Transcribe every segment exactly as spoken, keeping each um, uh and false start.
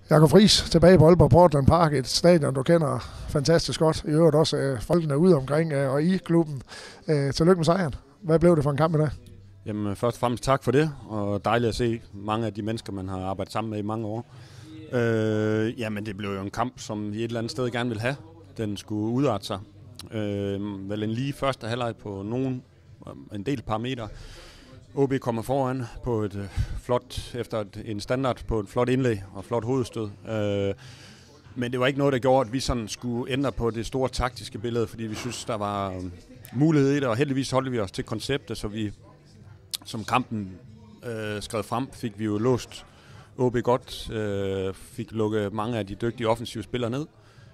Jakob Friis tilbage på Aalborg Portland Park, et stadion, du kender fantastisk godt. I øvrigt også øh, folkene ude omkring øh, og i klubben. Øh, tillykke med sejren. Hvad blev det for en kamp i dag? Jamen, først og fremmest tak for det, og dejligt at se mange af de mennesker, man har arbejdet sammen med i mange år. Øh, jamen, det blev jo en kamp, som vi et eller andet sted gerne vil have. Den skulle udarte sig. Øh, vel en lige første halvleg på nogen, en del parametre. O B kommer foran på et øh, flot, efter et, en standard på et flot indlæg og flot hovedstød. Øh, men det var ikke noget, der gjorde, at vi sådan skulle ændre på det store taktiske billede, fordi vi synes, der var øh, mulighed i det, og heldigvis holdt vi os til konceptet, så vi, som kampen øh, skrev frem, fik vi jo låst O B godt, øh, fik lukket mange af de dygtige offensive spillere ned,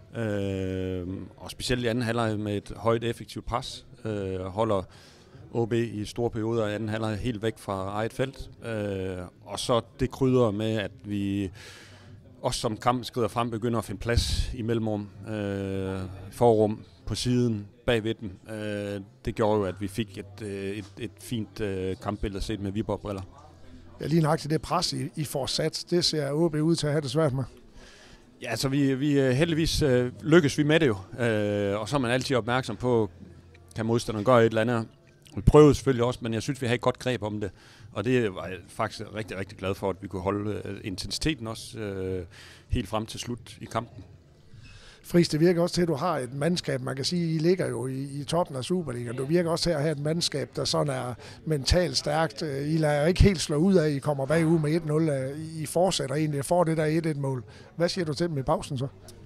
øh, og specielt i anden halvleg med et højt effektivt pres, øh, holder O B i store perioder af anden halvleg helt væk fra eget felt. Øh, og så det krydder med, at vi også som kampen skrider frem, begynder at finde plads i mellemrum, øh, forrum, på siden, bagved den. Øh, det gjorde jo, at vi fik et, et, et fint øh, kampbillede set med Viborg-briller. Ja, lige nøjagtigt det pres, I, I får sat, det ser O B ud til at have det svært med. Ja, altså vi, vi heldigvis øh, lykkes vi med det jo, øh, og så er man altid opmærksom på, kan modstanderen gøre et eller andet. Vi prøvede selvfølgelig også, men jeg synes, vi har et godt greb om det. Og det var jeg faktisk rigtig, rigtig glad for, at vi kunne holde intensiteten også øh, helt frem til slut i kampen. Friis, det virker også til, at du har et mandskab. Man kan sige, at I ligger jo i, i toppen af Superligaen. Du virker også til at have et mandskab, der sådan er mentalt stærkt. I lader ikke helt slå ud af, at I kommer bagud med et nul. I fortsætter egentlig, får det der et et-mål. Hvad siger du til dem i pausen så?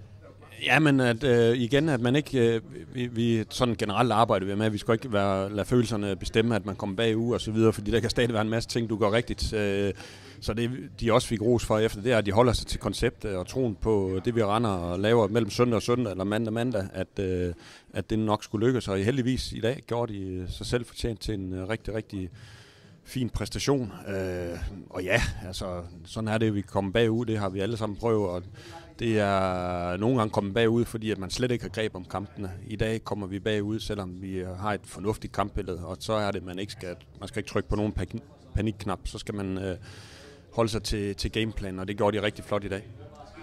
Ja, men at, øh, igen, at man ikke, øh, vi, vi sådan generelt arbejder ved med, at vi skal ikke være, lade følelserne bestemme, at man kommer bagud og så videre, fordi der kan stadig være en masse ting, du gør rigtigt. Øh, så det, de også fik ros for efter det, at de holder sig til konceptet og troen på det, vi render og laver mellem søndag og søndag, eller mandag og mandag, at, øh, at det nok skulle lykkes. Og heldigvis i dag gjorde de sig selv fortjent til en rigtig, rigtig fin præstation. Øh, og ja, altså, sådan er det, vi kommer bagud, det har vi alle sammen prøvet, og det er nogle gange kommet bagud, fordi at man slet ikke har greb om kampene. I dag kommer vi bagud, selvom vi har et fornuftigt kampbillede, og så er det, man ikke skal, man skal ikke trykke på nogen panikknap, så skal man øh, holde sig til, til gameplan, og det gjorde de rigtig flot i dag.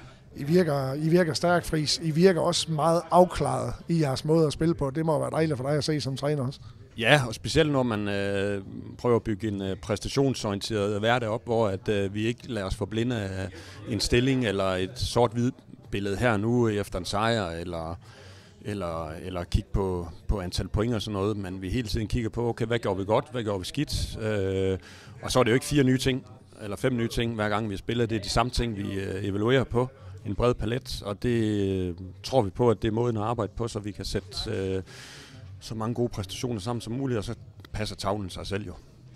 I virker, I virker stærkt, Friis. I virker også meget afklaret i jeres måde at spille på. Det må være dejligt for dig at se som træner også. Ja, og specielt når man øh, prøver at bygge en øh, præstationsorienteret hverdag op, hvor at, øh, vi ikke lader os forblinde af en stilling eller et sort-hvid billede her nu efter en sejr, eller, eller, eller kigge på, på antal point og sådan noget, men vi hele tiden kigger på, okay, hvad gjorde vi godt, hvad gjorde vi skidt, øh, og så er det jo ikke fire nye ting, eller fem nye ting, hver gang vi spiller. Det er de samme ting, vi øh, evaluerer på, en bred palet, og det øh, tror vi på, at det er måden at arbejde på, så vi kan sætte øh, så mange gode præstationer sammen som muligt, og så passer tavlen sig selv jo.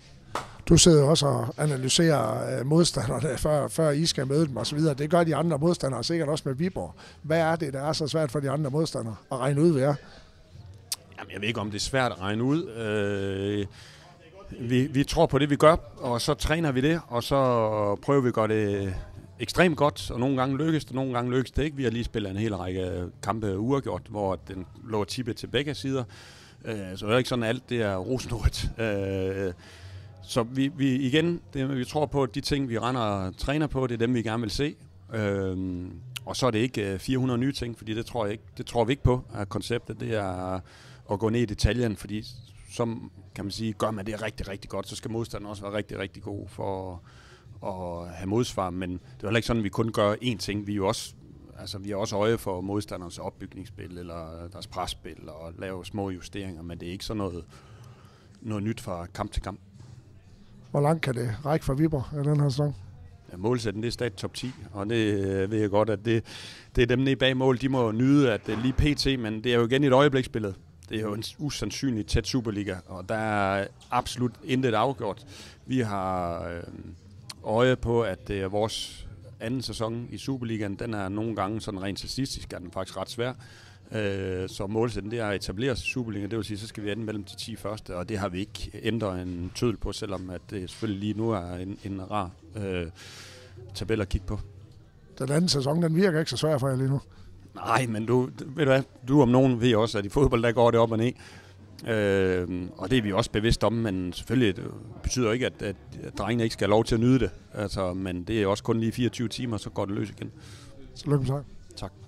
Du sidder også og analyserer modstanderne, før, før I skal møde dem osv. Det gør de andre modstandere sikkert også med Viborg. Hvad er det, der er så svært for de andre modstandere at regne ud, hvad er? Jamen, jeg ved ikke, om det er svært at regne ud. Øh, vi, vi tror på det, vi gør, og så træner vi det, og så prøver vi at gøre det ekstremt godt, og nogle gange lykkes det, nogle gange lykkes det ikke. Vi har lige spillet en hel række kampe uafgjort, hvor den lå tippet til begge sider. Øh, så det er ikke sådan, at alt det er rosenrødt. Øh, så vi, vi igen, det, vi tror på, at de ting, vi render og træner på, det er dem, vi gerne vil se. Øh, og så er det ikke fire hundrede nye ting, fordi det tror, jeg ikke, det tror vi ikke på, at konceptet det er at gå ned i detaljen, fordi som kan man sige, gør man det rigtig, rigtig godt, så skal modstanderen også være rigtig, rigtig god for og have modsvar, men det er heller ikke sådan, at vi kun gør én ting. Vi er jo også, altså vi har også øje for modstandernes opbygningsspil eller deres presspil og lave små justeringer, men det er ikke sådan noget, noget nyt fra kamp til kamp. Hvor langt kan det række for Viborg i den her sæson? Ja, målsætten det er stadig top ti, og det ved jeg godt, at det, det er dem nede bag mål, de må nyde, at det er lige pt, men det er jo igen et øjebliksbillede. Det er jo en usandsynligt tæt Superliga, og der er absolut intet afgjort. Vi har øh, øje på, at det er vores anden sæson i Superligaen, den er nogle gange sådan rent statistisk, er den faktisk ret svær. Øh, så målsætten det er at etablere sig i Superligaen, det vil sige, så skal vi ende mellem de ti første, og det har vi ikke ændret en tødel på, selvom at det selvfølgelig lige nu er en, en rar øh, tabel at kigge på. Den anden sæson, den virker ikke så svær for jer lige nu. Nej, men du, ved du hvad, du om nogen ved også, at i fodbold, der går det op og ned. Øh, og det er vi også bevidst om, men selvfølgelig det betyder ikke, at, at drengene ikke skal have lov til at nyde det. Altså, men det er også kun lige fireogtyve timer, så går det løs igen. Så lykke med sig. Tak.